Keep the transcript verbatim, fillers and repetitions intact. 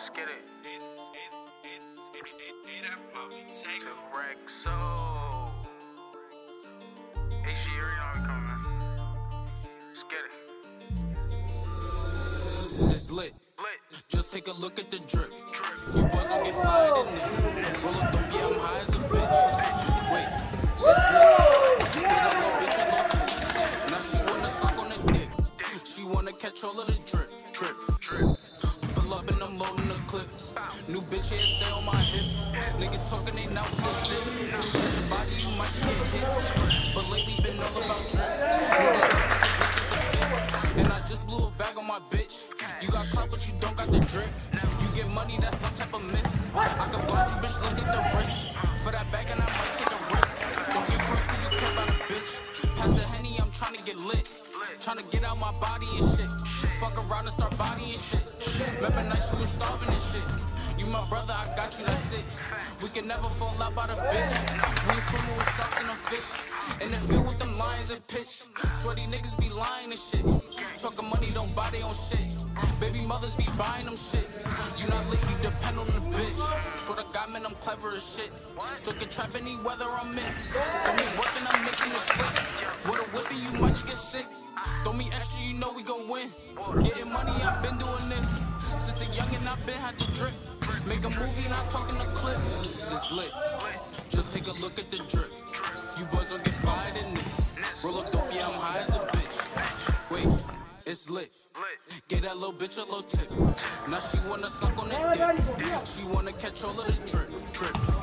Let's get it. It, it, it, it, it, it, I probably take The it. Rexo. H G, you already know we coming, man. Let's get it. It's lit. Lit. Just take a look at the drip. You boys don't get fired in this. Roll up, don't be, I'm high as a bitch. Wait, it's lit. Get a little bitch a little tip. Now she wanna suck on the dick. She wanna catch all of the drip, drip, drip. Pull up and I'm loading the clip. New bitch here stay on my hip. Niggas talking, they not with this shit. Catch your body, you might just get hit. But lately been all about drip. New designer, just look at the fit. And I just blew a bag on my bitch. You got clout, but you don't got the drip. You get money, that's some type of myth. I can blind you, bitch, look at the wrist. For that bag and I might take a risk. Don't get close cause you care about a bitch. Pass the Henny, I'm trying to get lit. Trying to get out my body and shit. Fuck around and start bodying shit. Remember nights we was starving and shit. You my brother, I got you, that's it. We can never fall out by the bitch. We was swimming with sharks and them fish. In the field with them lions and pitch. Sweaty niggas be lying and shit. Talking money, don't buy their own shit. Baby mothers be buying them shit. You not lit, you depend on the bitch. Swear to God, man, I'm clever as shit. Still can trap any weather I'm in. Don't be working, I'm making it flip. With a whippy, you might just get sick. Don't be extra, you know we gon' win. Getting money, I've been doing this. Since a youngin', I've been had to drip. Make a movie, not talking a clip. It's lit. Just take a look at the drip. You boys don't get fired in this. Roll up, don't be, I'm high as a bitch. Wait, it's lit. Get that little bitch a little tip. Now she wanna suck on the dick. She wanna catch all of the drip, drip.